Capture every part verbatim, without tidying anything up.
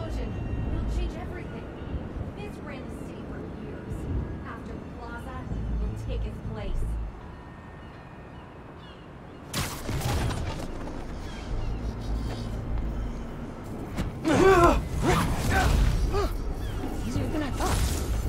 explosion. It'll change everything. This ran the city for years. After the plaza, will take its place. Easier than I thought.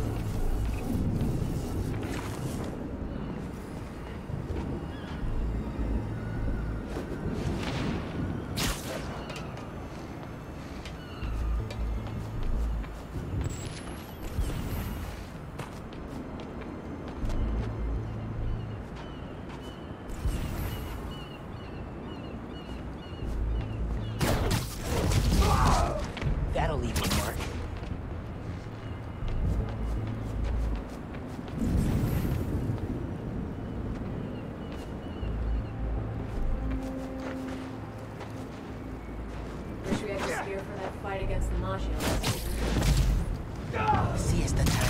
That'll leave a mark. Wish we had this gear for that fight against the Mafia. See, it's the time.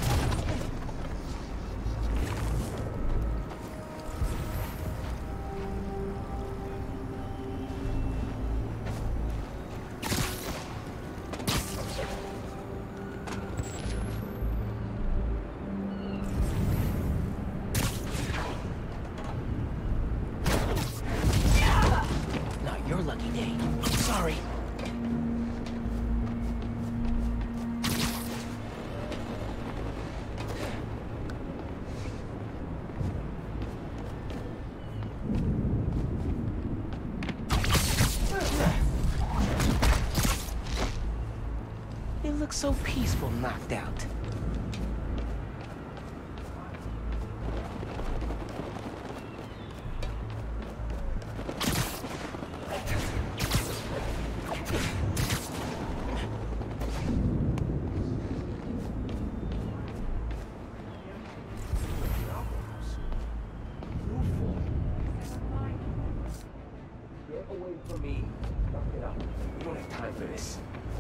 Not your lucky day. Sorry. It looks so peaceful knocked out. Get away from me. Knock it up. We don't have time for this.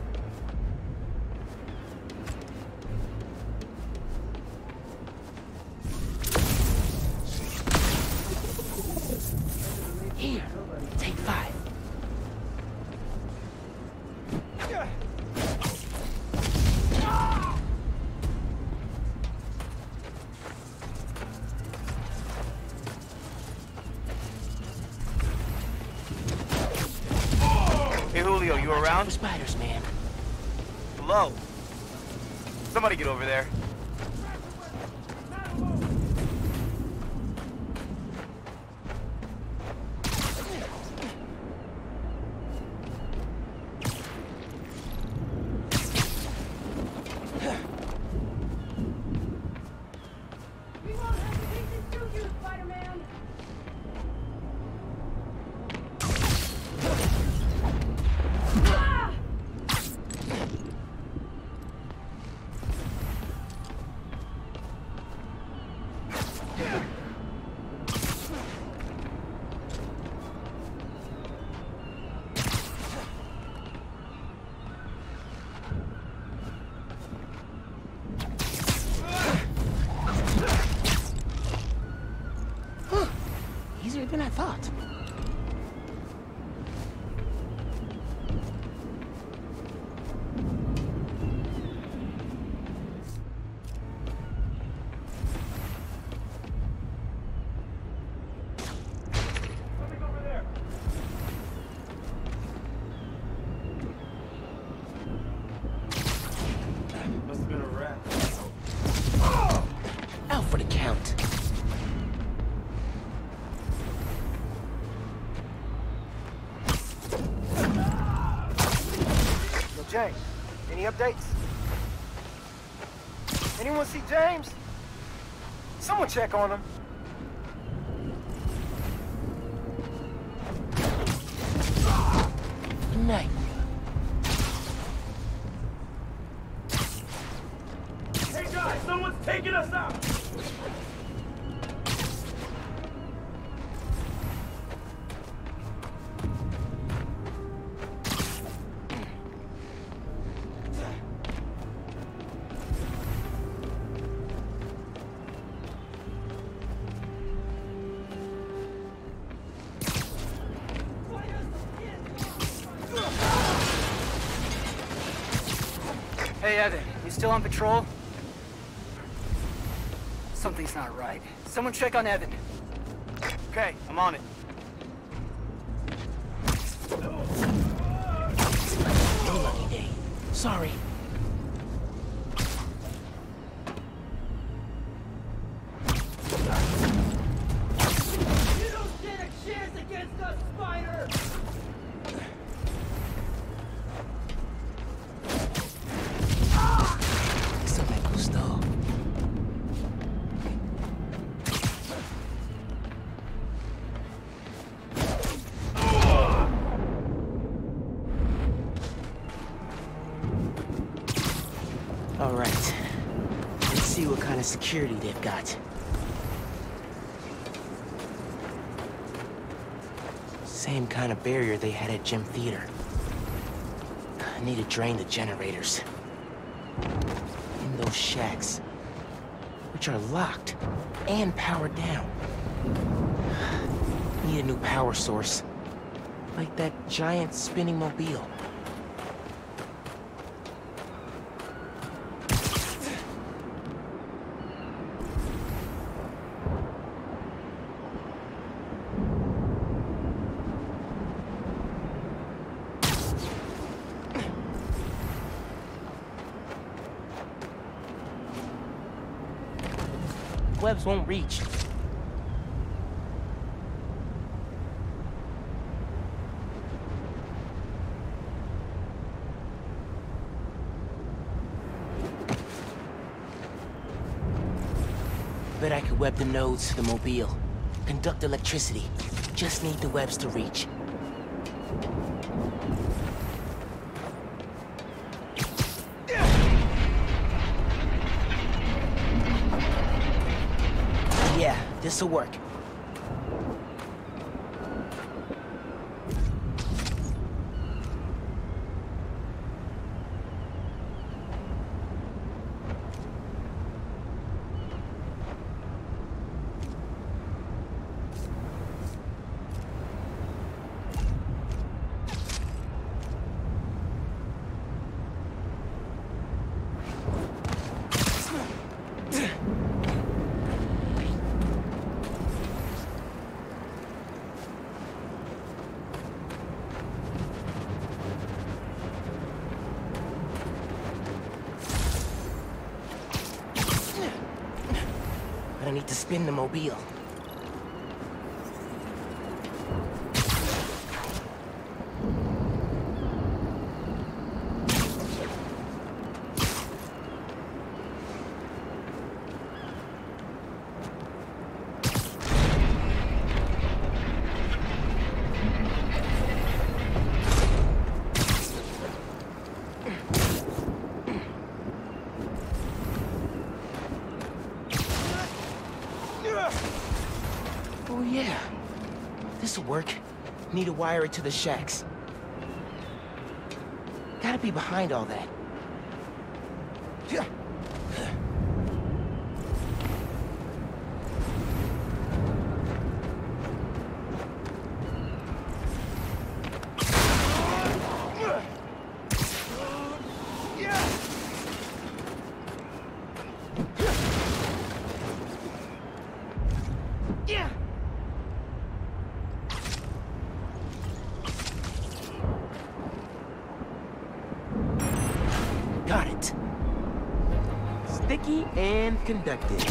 Here, take five. Hey Julio, you around? For spiders, man. Hello? Somebody get over there. We won't hesitate to shoot you, Spider-Man! Ah! Easier than I thought. Something over there. Must have been a rat. Out for the count. Yo, James, any updates? Anyone see James? Someone check on him. Good night. Hey guys, someone's taking us out! Hey, Evan, you still on patrol? Something's not right. Someone check on Evan. Okay, I'm on it. No lucky day. Sorry. You don't stand a chance against us, Spider! Eso me gustó. All right. Let's see what kind of security they've got. Same kind of barrier they had at Gym Theater. I need to drain the generators. In those shacks, which are locked and powered down. Need a new power source, like that giant spinning mobile. Webs won't reach. Bet I could web the nodes to the mobile. Conduct electricity. Just need the webs to reach. Yeah, this'll work. I need to spin the mobile. Oh yeah, this'll work. Need to wire it to the shacks. Gotta be behind all that. Got it. Sticky and conductive.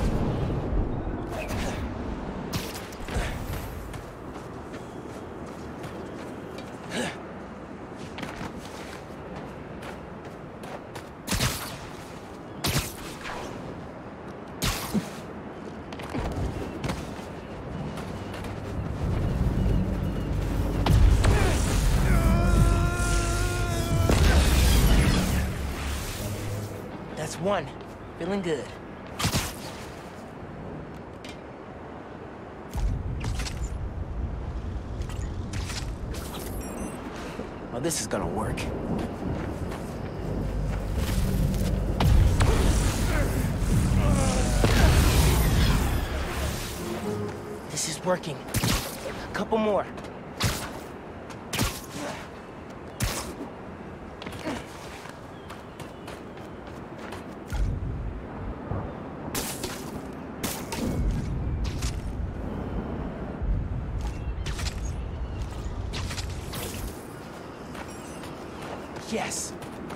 That's one. Feeling good. Oh, this is gonna work. This is working. A couple more. Yes.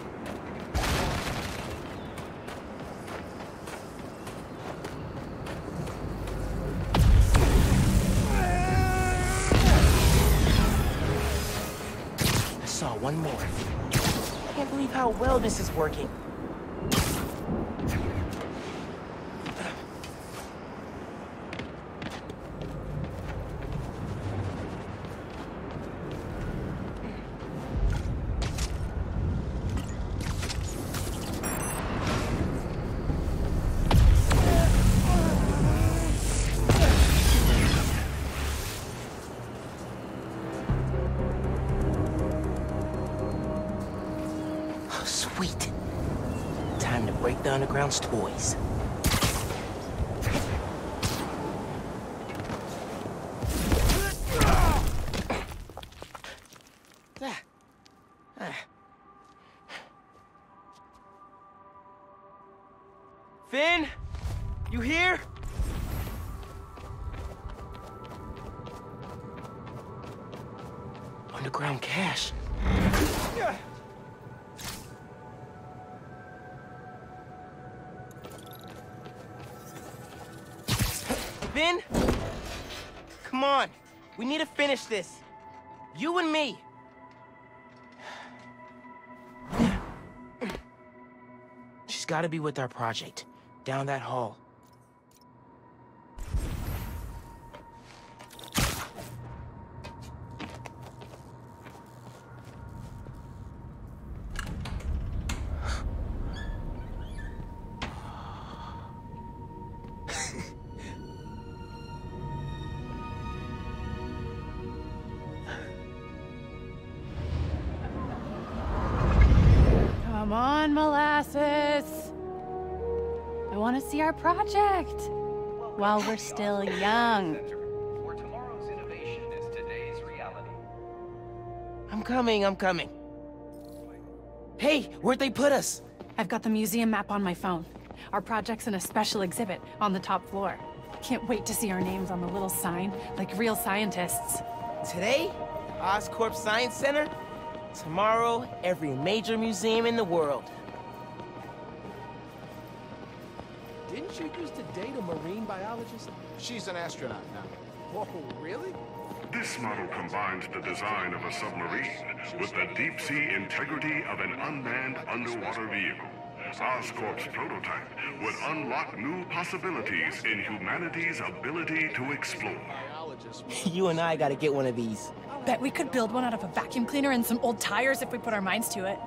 I saw one more. Can't believe how well this is working. Sweet. Time to break the Underground's toys. Finn? You here? Underground cache. Finn? Come on. We need to finish this. You and me. She's got to be with our project. Down that hall. Come on, molasses. I want to see our project while we're still young. Where tomorrow's innovation is today's reality. I'm coming, I'm coming. Hey, where'd they put us? I've got the museum map on my phone. Our project's in a special exhibit on the top floor. Can't wait to see our names on the little sign, like real scientists. Today, Oscorp Science Center. Tomorrow, every major museum in the world. Didn't you used to date a marine biologist? She's an astronaut now. Whoa, really? This model combines the design of a submarine with the deep-sea integrity of an unmanned underwater vehicle. Oscorp's prototype would unlock new possibilities in humanity's ability to explore. You and I gotta get one of these. Bet we could build one out of a vacuum cleaner and some old tires if we put our minds to it.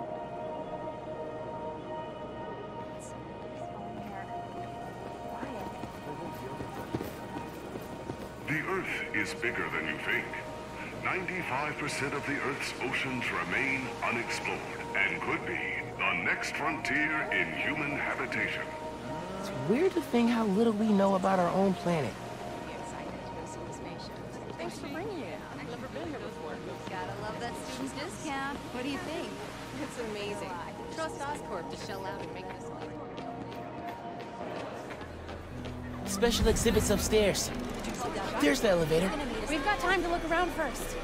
The Earth is bigger than you think. ninety-five percent of the Earth's oceans remain unexplored and could be the next frontier in human habitation. It's weird to think how little we know about our own planet. Thanks for bringing it. I've never been here before. Gotta love that student's discount. What do you think? It's amazing. Trust Oscorp to shell out and make this one. Special exhibits upstairs. There's the elevator. We've got time to look around first.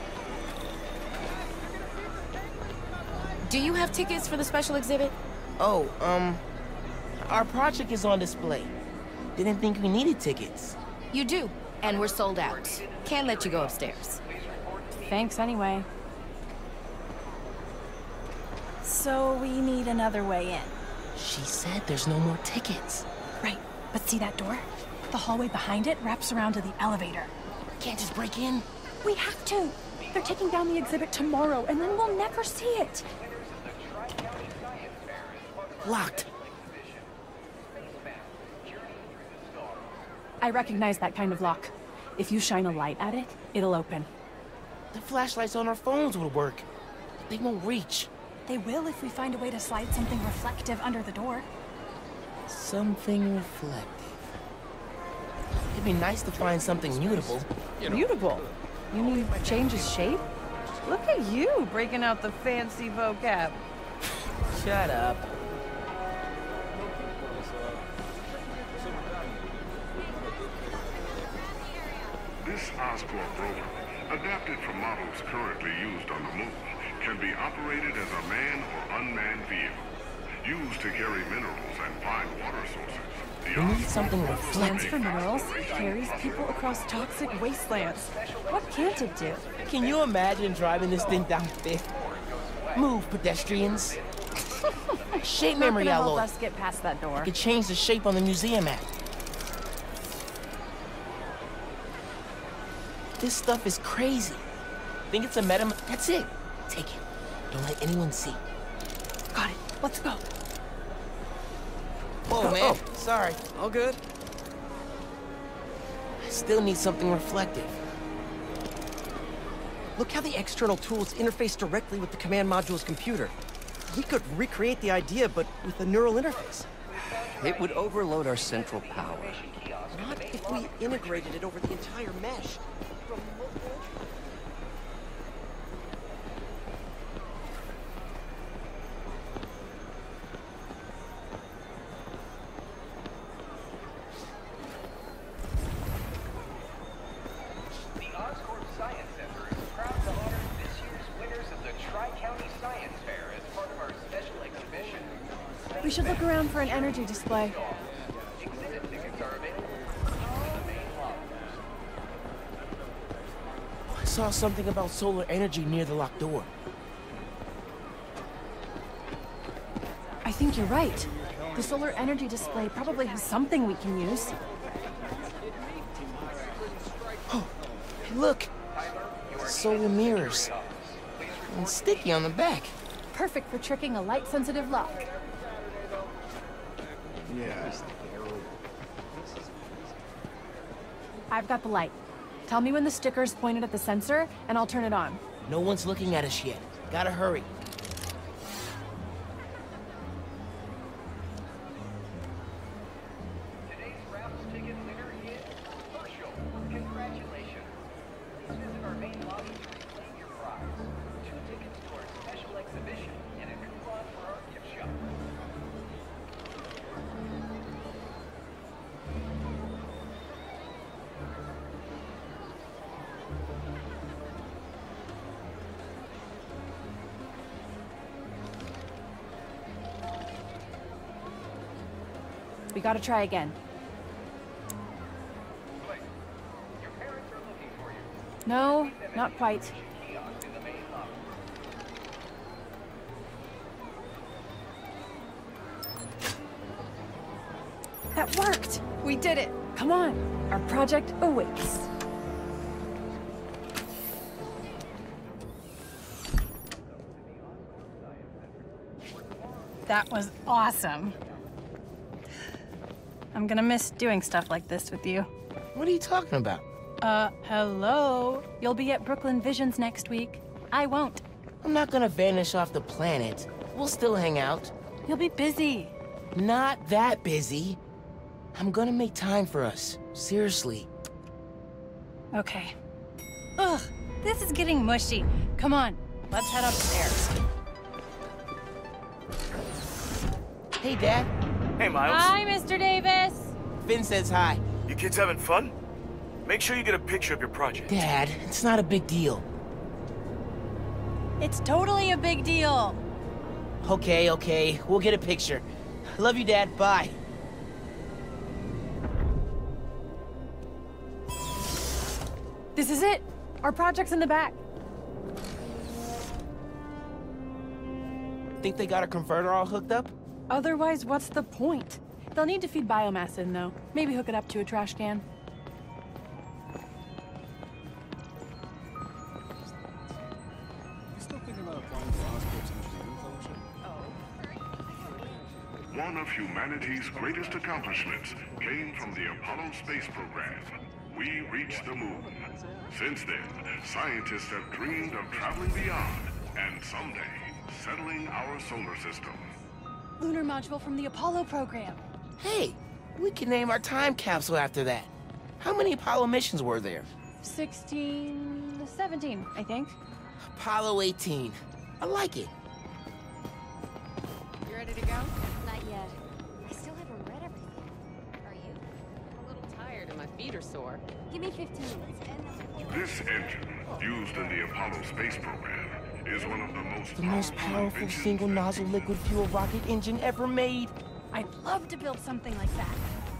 Do you have tickets for the special exhibit? Oh, um... our project is on display. Didn't think we needed tickets. You do, and we're sold out. Can't let you go upstairs. Thanks anyway. So we need another way in. She said there's no more tickets. Right, but see that door? The hallway behind it wraps around to the elevator. Can't just break in? We have to. They're taking down the exhibit tomorrow, and then we'll never see it. Locked. I recognize that kind of lock. If you shine a light at it, it'll open. The flashlights on our phones would work. They won't reach. They will if we find a way to slide something reflective under the door. Something reflective. It'd be nice to find something mutable. Mutable? You mean changes shape? Look at you breaking out the fancy vocab. Shut up. This Oscorp rover, adapted from models currently used on the moon, can be operated as a manned or unmanned vehicle, used to carry minerals and find water sources. The We need something Plants reflective. for minerals carries people across toxic wastelands. What can't it do? Can you imagine driving this thing down Fifth? Move, pedestrians. Shape memory Not gonna alloy. help us get past that door. Could change the shape on the museum map. This stuff is crazy. Think it's a meta? That's it. Take it. Don't let anyone see. Got it. Let's go. Whoa, Oh, man. oh. Sorry. All good? I still need something reflective. Look how the external tools interface directly with the command module's computer. We could recreate the idea, but with a neural interface. It would overload our central power. Not if we integrated it over the entire mesh. The Oscorp Science Center is proud to honor this year's winners of the Tri-County Science Fair as part of our special exhibition. We should look around for an energy display. Exhibit tickets are available in the main lobby. I saw something about solar energy near the locked door. I think you're right. The solar energy display probably has something we can use. Oh, hey, look. Solar mirrors. And sticky on the back. Perfect for tricking a light-sensitive lock. Yeah. I've got the light. Tell me when the sticker's pointed at the sensor, and I'll turn it on. No one's looking at us yet. Gotta hurry. Today's raffle ticket winner is Herschel. Congratulations. Please visit our main lobby to reclaim your prize. Two tickets to our special exhibition and a coupon for our gift shop. We gotta try again. Quick, your parents are looking for you. No, not quite. Kiosk in the main lobby. That worked! We did it! Come on, our project awaits. That was awesome. I'm gonna miss doing stuff like this with you. What are you talking about? Uh, hello? You'll be at Brooklyn Visions next week. I won't. I'm not gonna vanish off the planet. We'll still hang out. You'll be busy. Not that busy. I'm gonna make time for us. Seriously. Okay. Ugh, this is getting mushy. Come on, let's head upstairs. Hey, Dad. Hey, Miles. Hi, Mister Davis. Finn says hi. You kids having fun? Make sure you get a picture of your project. Dad, it's not a big deal. It's totally a big deal. Okay, okay. We'll get a picture. Love you, Dad. Bye. This is it. Our project's in the back. Think they got a converter all hooked up? Otherwise, what's the point? They'll need to feed biomass in, though. Maybe hook it up to a trash can. One of humanity's greatest accomplishments came from the Apollo space program. We reached the moon. Since then, scientists have dreamed of traveling beyond and someday settling our solar system. Lunar module from the Apollo program. Hey, we can name our time capsule after that. How many Apollo missions were there? sixteen, seventeen, I think. Apollo eighteen. I like it. You ready to go? Not yet. I still haven't read everything. Are you? I'm a little tired and my feet are sore. Give me fifteen minutes and then... This engine, used in the Apollo space program, is one of the most The most powerful single nozzle liquid fuel rocket engine ever made. I'd love to build something like that.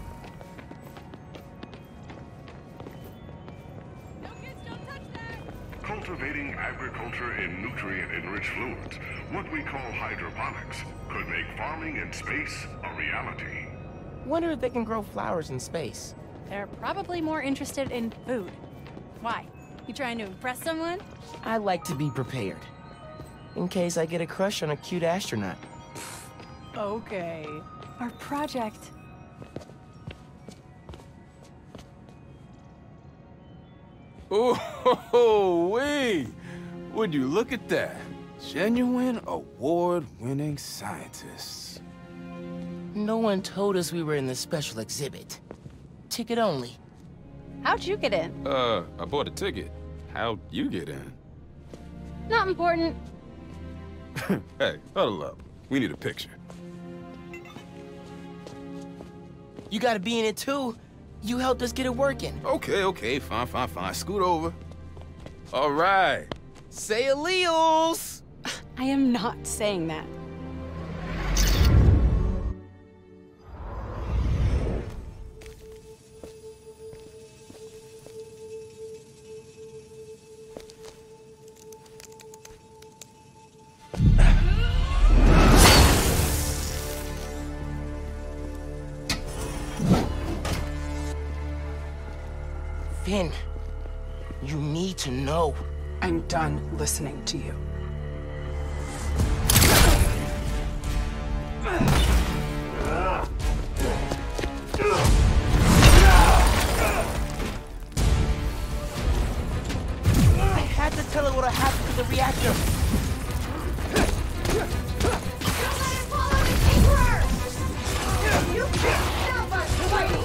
Cultivating agriculture in nutrient-enriched fluids, what we call hydroponics, could make farming in space a reality. Wonder if they can grow flowers in space. They're probably more interested in food. Why? You trying to impress someone? I like to be prepared. In case I get a crush on a cute astronaut. Okay. Our project. Oh, ho, ho, wait! Would you look at that? Genuine award-winning scientists. No one told us we were in the special exhibit. Ticket only. How'd you get in? Uh, I bought a ticket. How'd you get in? Not important. Hey, huddle up. We need a picture. You gotta be in it too. You helped us get it working. Okay, okay, fine, fine, fine. Scoot over. All right. Say alleles! I am not saying that. Finn, you need to know. I'm done listening to you. I had to tell her what happened to the reactor. You can't stop us fighting!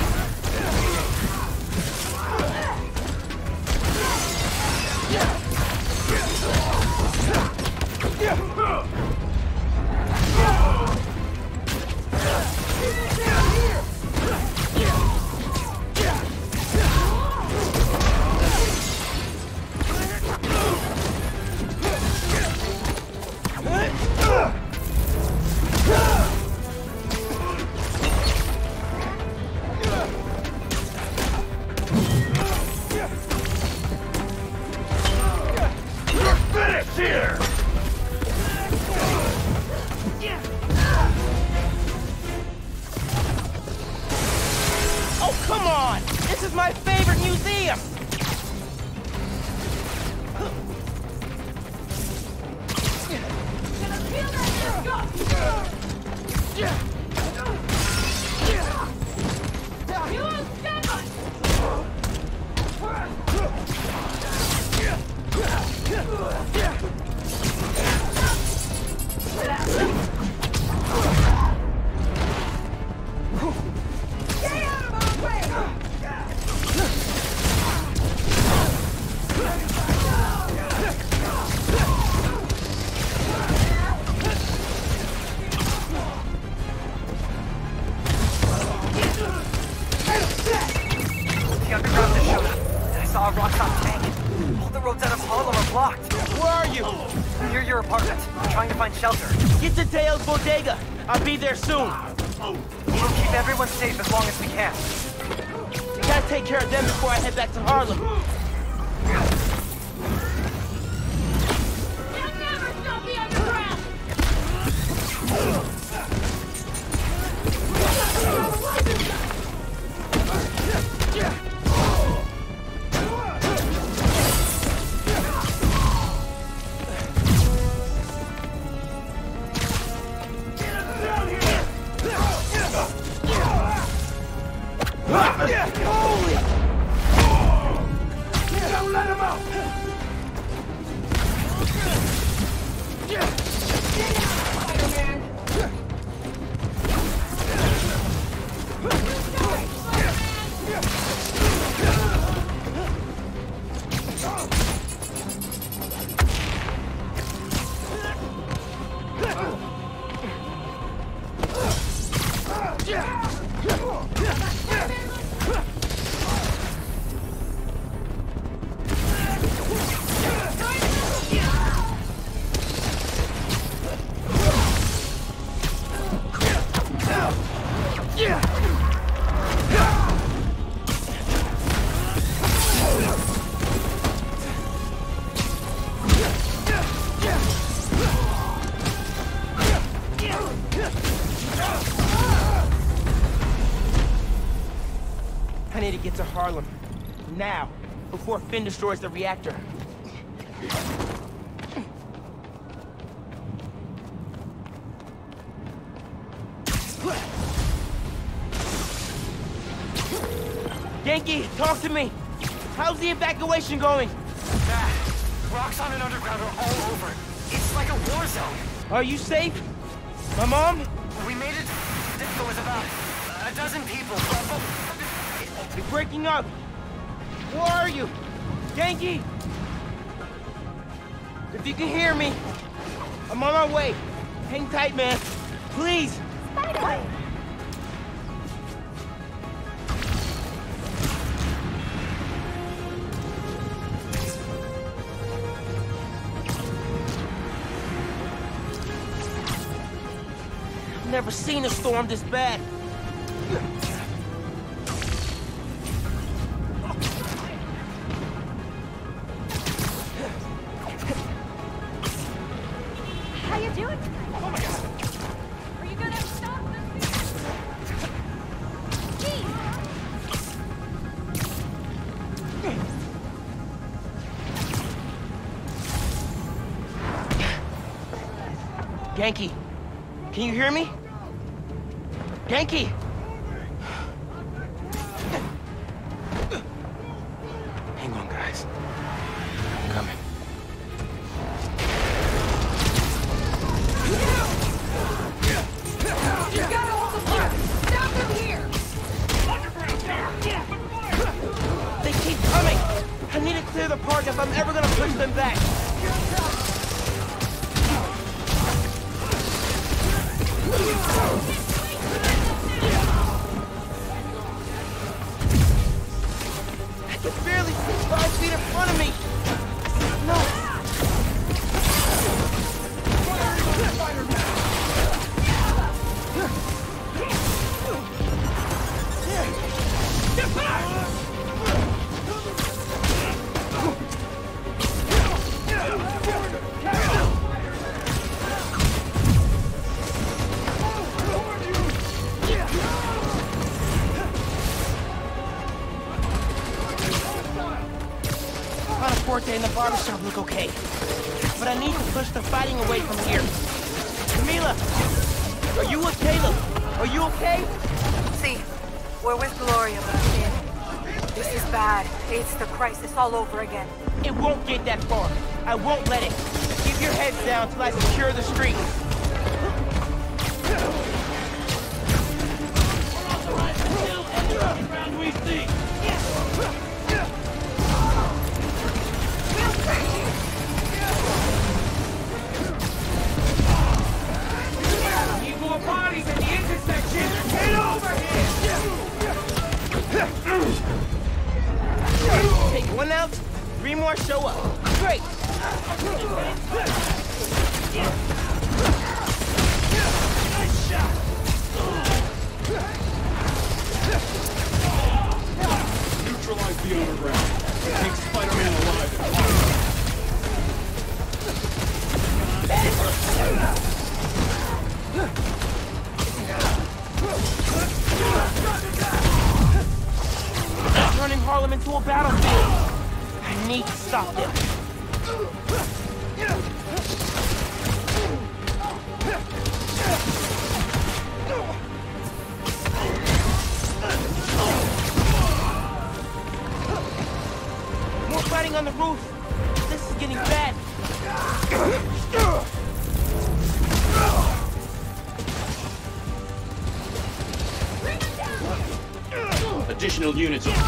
saw a Roxxon tank. All the roads out of Harlem are blocked. Where are you? Near your apartment. I'm trying to find shelter. Get to Dale's bodega. I'll be there soon. We'll keep everyone safe as long as we can. We gotta take care of them before I head back to Harlem. You'll never stop me underground! now, before Finn destroys the reactor. Yankee, talk to me. How's the evacuation going? Dad, Roxxon and Underground are all over. It's like a war zone. Are you safe? My mom? We made it. There was about a dozen people. You're breaking up. Where are you? Yankee! If you can hear me, I'm on my way. Hang tight, man. Please. Spider! I've never seen a storm this bad. How you doing? Oh my god! Are you gonna stop this? Gee! Yankee, can you hear me? Yankee! Hang on, guys. I'm coming. You gotta hold the fire! Stop them here! They keep coming! I need to clear the park if I'm ever gonna push them back. I can barely see five feet in front of me. No. Get back! Forte and the barbershop look okay. But I need to push the fighting away from here. Camila! Are you with Caleb? Are you okay? See, we're with Gloria, but I'm in. This is bad. It's the crisis all over again. It won't get that far. I won't let it. Keep your heads down till I secure the street. We see. Need more bodies at the intersection. Get over here! Take one out, three more show up. Great! Nice shot! Neutralize the underground. Take Spider-Man alive and harm. Turning Harlem into a battlefield. I need to stop them. More fighting on the roof. This is getting bad. Additional units on.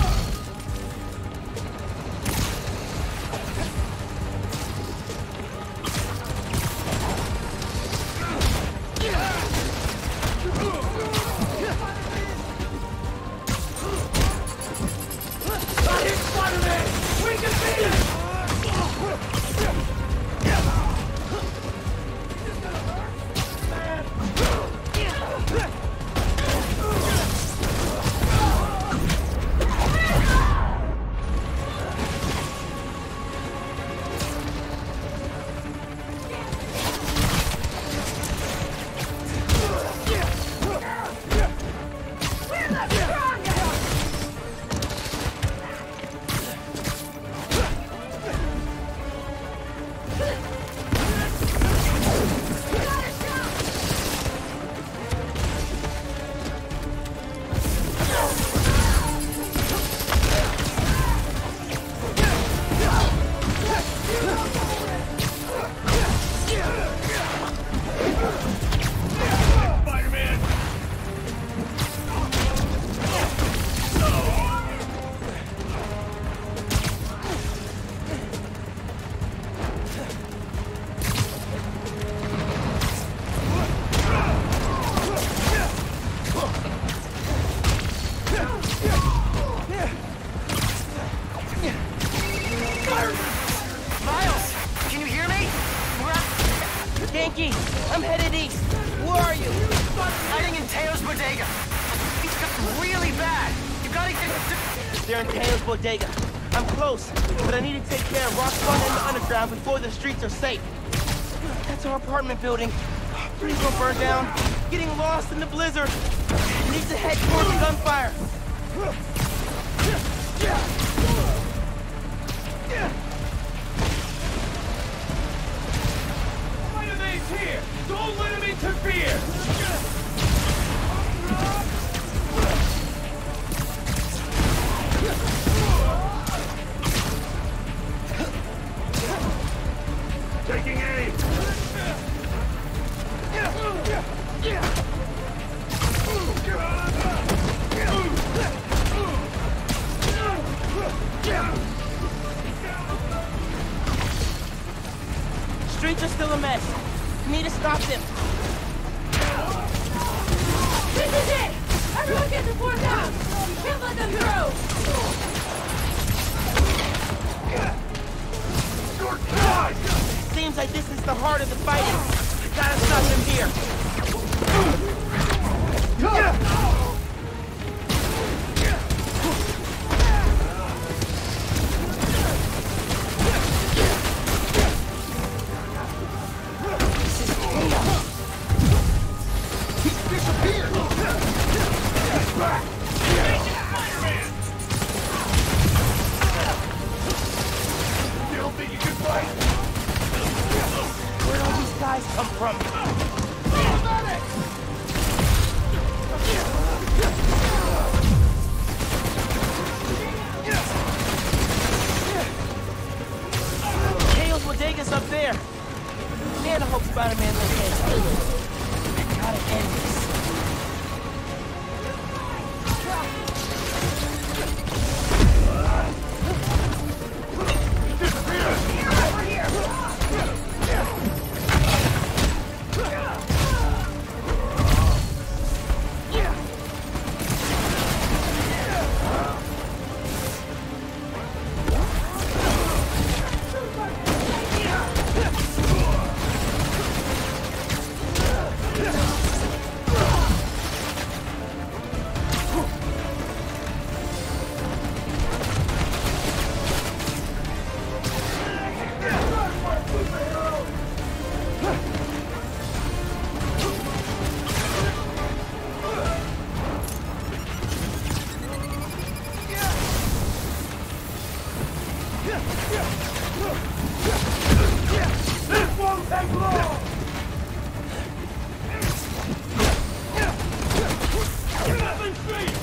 Yankee, I'm headed east. Where are you? Hiding in Teo's bodega. It's got really bad. You gotta get... They're in Teo's bodega. I'm close, but I need to take care of Roxxon and the underground before the streets are safe. That's our apartment building. Pretty well burned down. Getting lost in the blizzard. Need to head towards the gunfire. Spider-Man's here! Don't let him interfere! Taking aim! Streets are still a mess. Need to stop them. This is it! Everyone get the force out! You can't let them through! Seems like this is the heart of the fighting. Gotta stop them here. Where'd all these guys come from? Chaos Bodega's up there. Man, I hope Spider-Man's okay. I gotta end this. This won't take long! Nothing straight!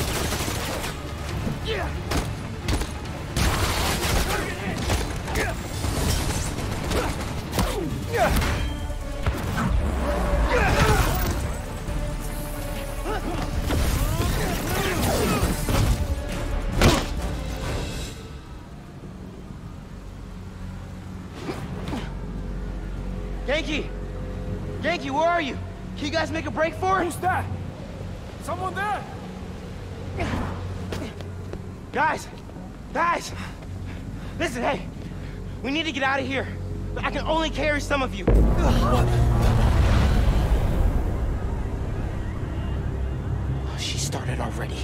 Yankee! Yankee, where are you? Can you guys make a break for it? Who's that? Someone there? Guys! Guys! Listen, hey! We need to get out of here. But I can only carry some of you. Oh, she started already.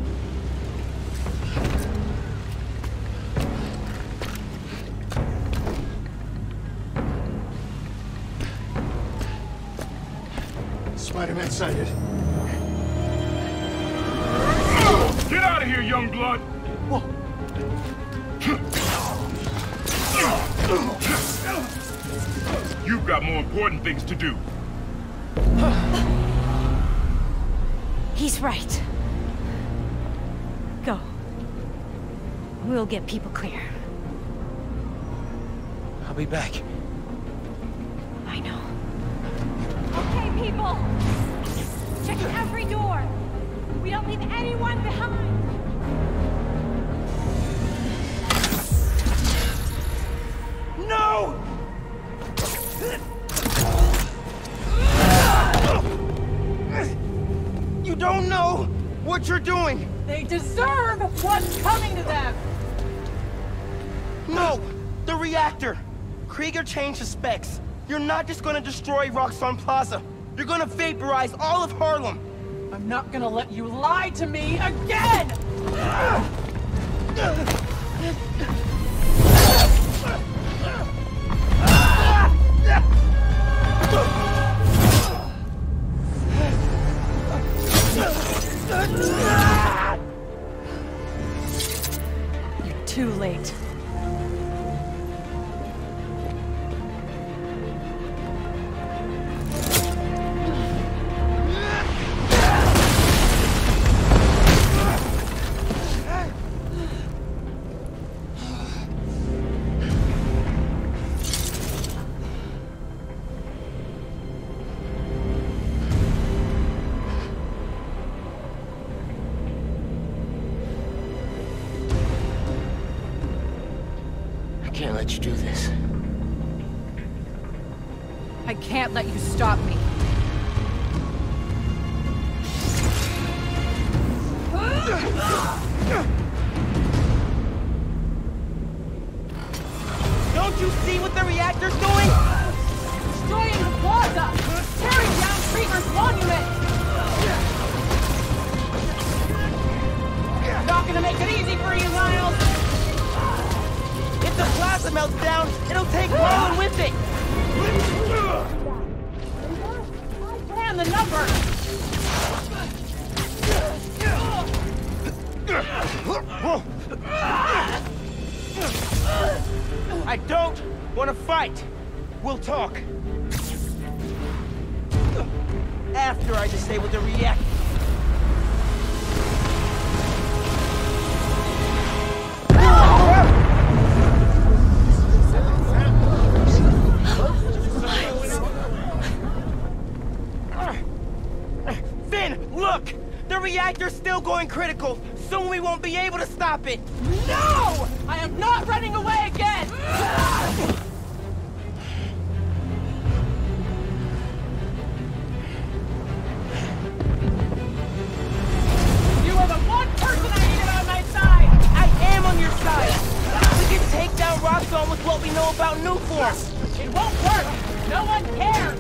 Spider-Man sighted. Get out of here, young blood! You've got more important things to do. He's right. Go. We'll get people clear. I'll be back. I know. Okay, people! Check every door! We don't leave anyone behind! No! You don't know what you're doing! They deserve what's coming to them! No! The reactor! Krieger changed the specs. You're not just gonna destroy Roxxon Plaza. You're gonna vaporize all of Harlem. I'm not gonna let you lie to me again! You're too late. I can't let you do this. I can't let you stop me. Don't you see what the reactor's doing? Destroying the plaza! Tearing down Krieger's monument! Not gonna make it easy for you, Miles! If the plaza melts down, it'll take Harlem with it! And the number! I don't want to fight. We'll talk. After I disable the reactor. Finn, look! The reactor's still going critical. Soon we won't be able to stop it. No! I am not running away again! You are the one person I needed on my side! I am on your side! We can take down Roxxon with what we know about Nuform! It won't work! No one cares!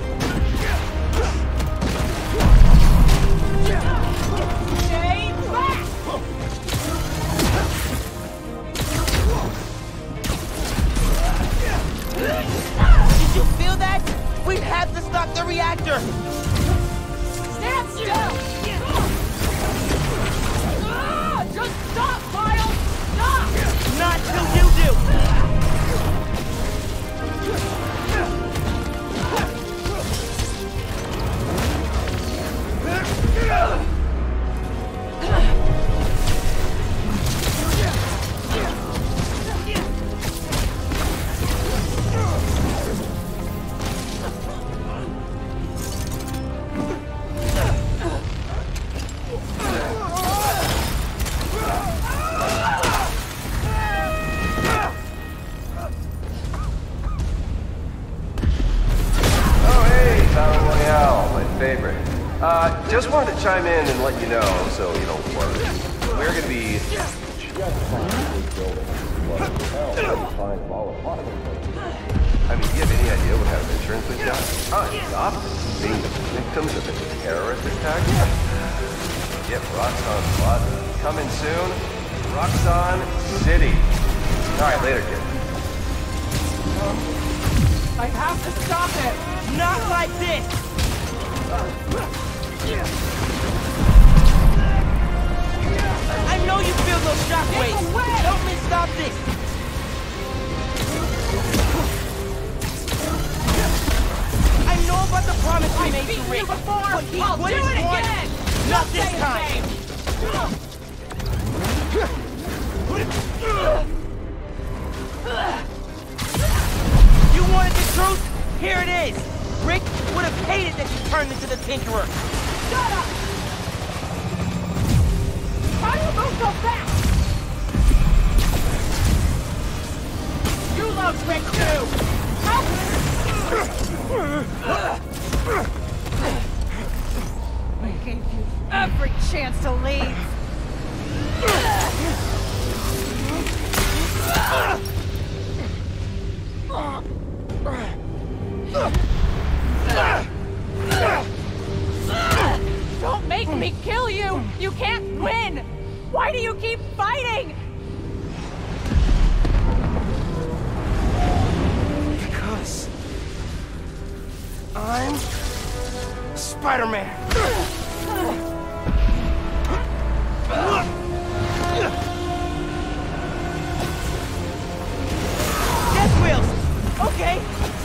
Stay back! Did you feel that? We have to stop the reactor! Stand still! Ah, just stop, Miles! Stop! Not till you do! Uh, just wanted to chime in and let you know, so you don't worry. We're gonna be... I mean, do you have any idea what kind of insurance we've got? Oh, stop being the victims of a terrorist attack? Yep, Roxxon Plaza. Coming soon. Roxxon City. Alright, later, kid. I have to stop it! Not like this! I know you feel those shockwaves! Help me stop this! I know about the promise we made to Rick, but he I'll wouldn't do it want... again! Not this time! You wanted the truth? Here it is! Rick would have hated that you turned into the Tinkerer! Shut up! How do you move so fast? You love Rick too! How? I gave you every chance to leave! Ugh! Spider-Man! Death wheels! Okay!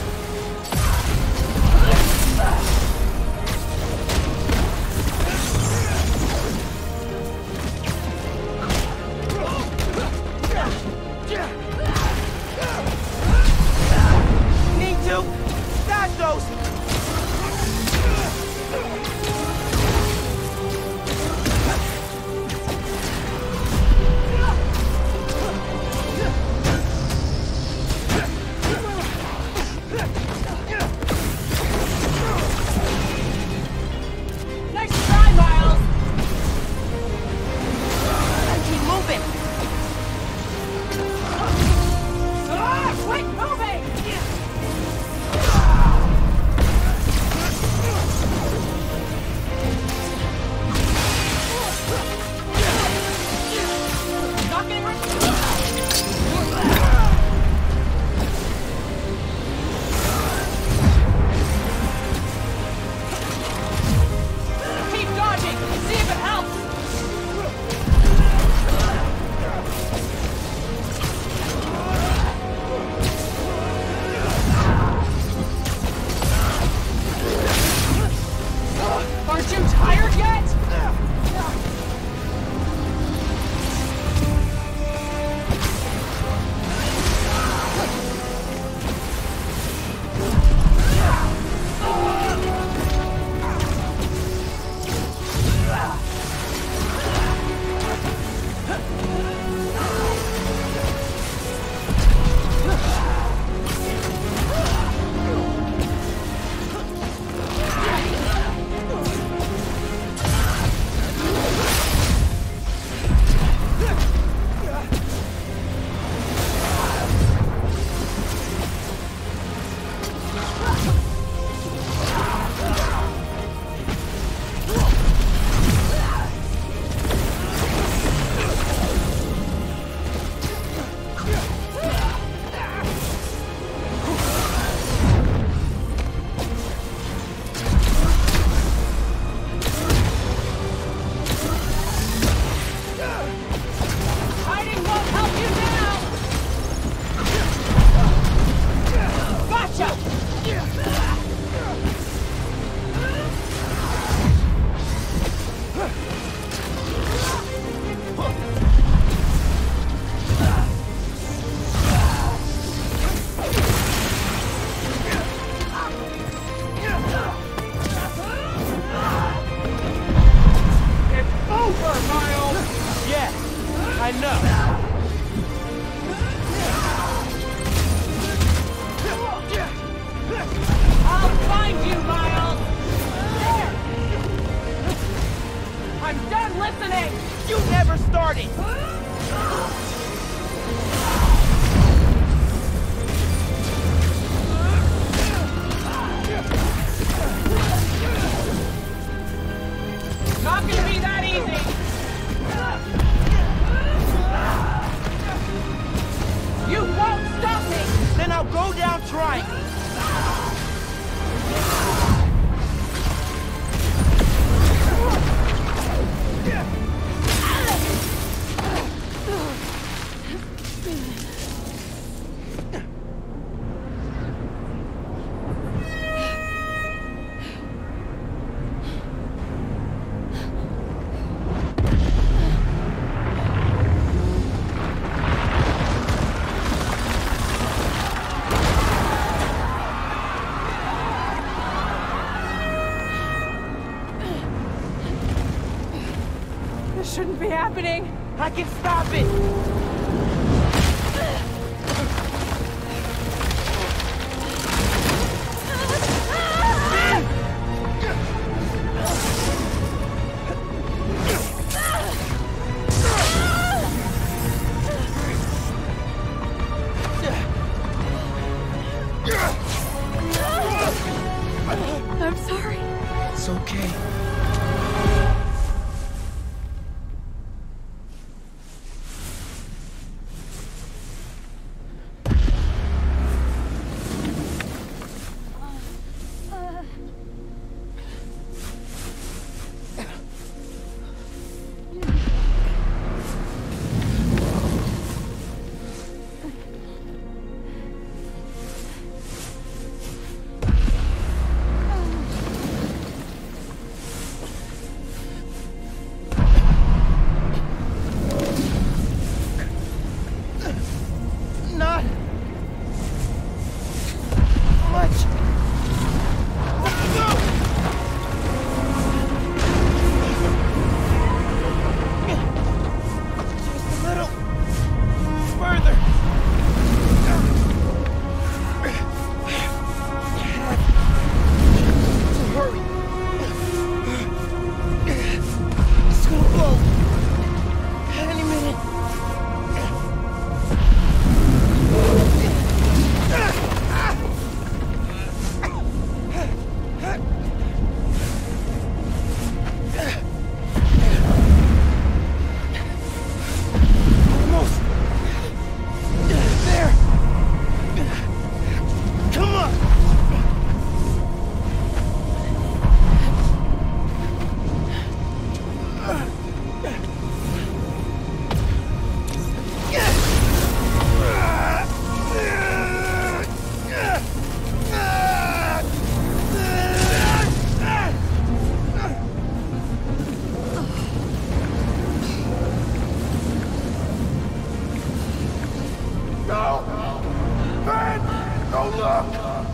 Need to dodge those! Nice try, Miles! Keep moving! Ah, quit moving! Not getting rid Keep dodging! See if it helps! Aren't you tired yet? Hiding won't help you now! Gotcha! It's over, Miles! Yeah, I know. I'll find you, Miles! There! I'm done listening! You never started! Not gonna be that easy! You won't stop me! Then I'll go down trying! This shouldn't be happening! I can stop it! I'm sorry. It's okay. Hold up.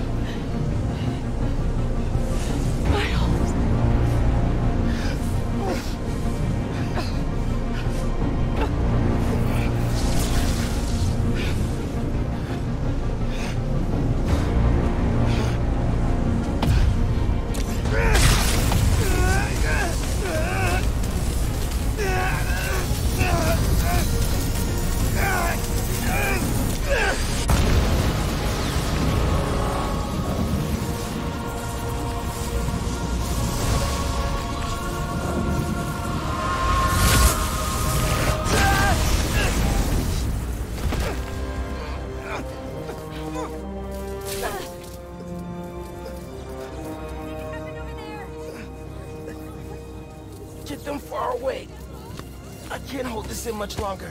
Get them far away. I can't hold this in much longer.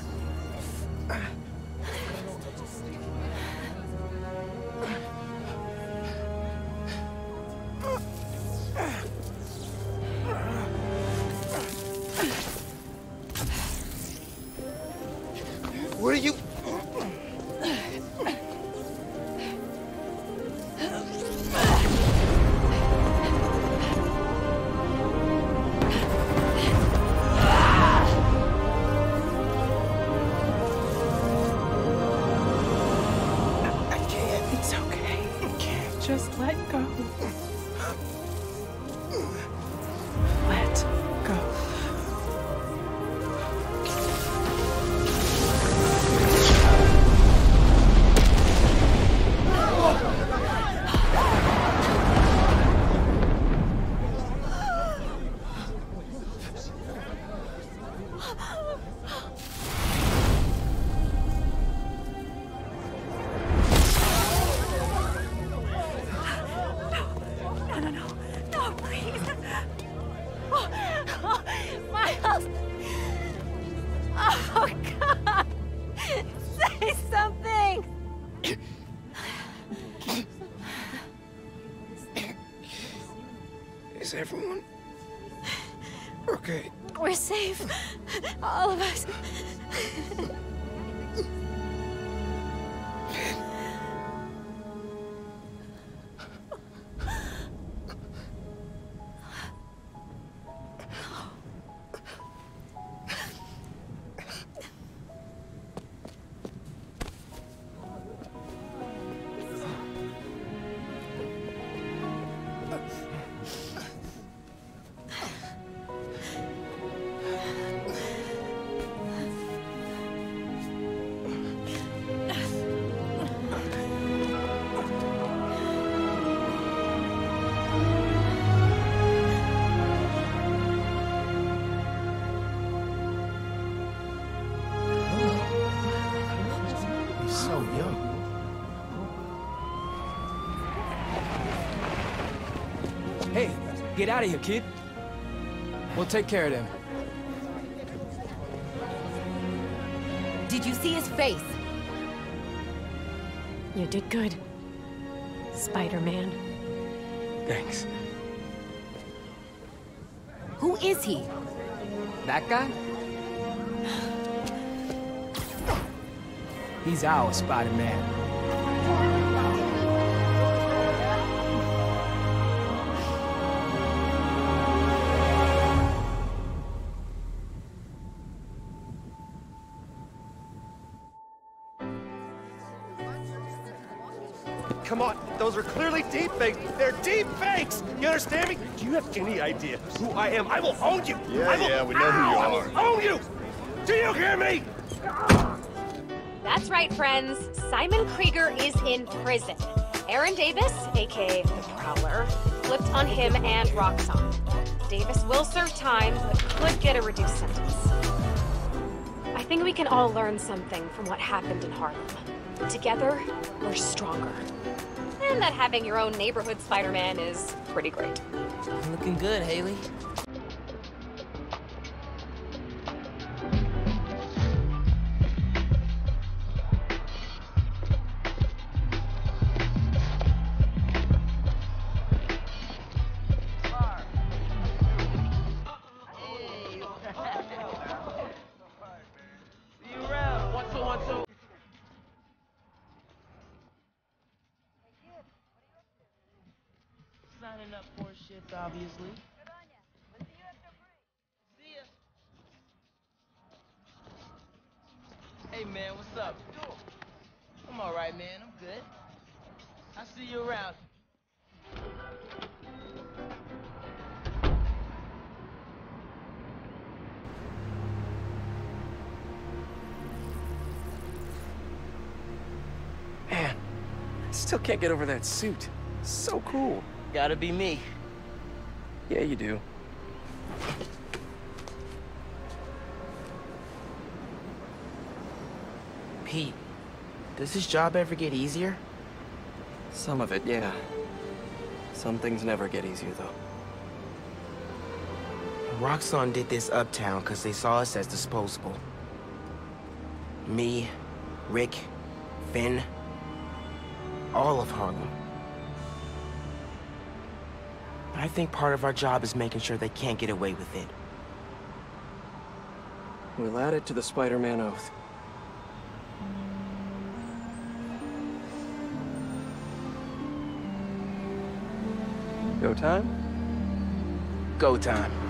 What are you... Just let go. Let go. Is everyone okay? We're safe. All of us. Hey, get out of here, kid. We'll take care of them. Did you see his face? You did good, Spider-Man. Thanks. Who is he? That guy? He's our Spider-Man. Come on, those are clearly deep fakes. They're deep fakes. You understand me? Do you have any idea who I am? I will own you. Yeah, I will, yeah, we know who you ow, are. I will own you. Do you hear me? That's right, friends. Simon Krieger is in prison. Aaron Davis, aka the Prowler, flipped on him and Roxxon. Davis will serve time, but could get a reduced sentence. I think we can all learn something from what happened in Harlem. Together, we're stronger. And that having your own neighborhood Spider-Man is pretty great. Looking good, Haley. running up four shift, obviously. See ya. Hey man, what's up? I'm alright, man. I'm good. I'll see you around. Man, I still can't get over that suit. So cool. Gotta be me. Yeah, you do. Pete, does this job ever get easier? Some of it, yeah. Some things never get easier, though. Roxxon did this uptown because they saw us as disposable. Me, Rick, Finn, all of Harlem. I think part of our job is making sure they can't get away with it. We'll add it to the Spider-Man oath. Go time? Go time.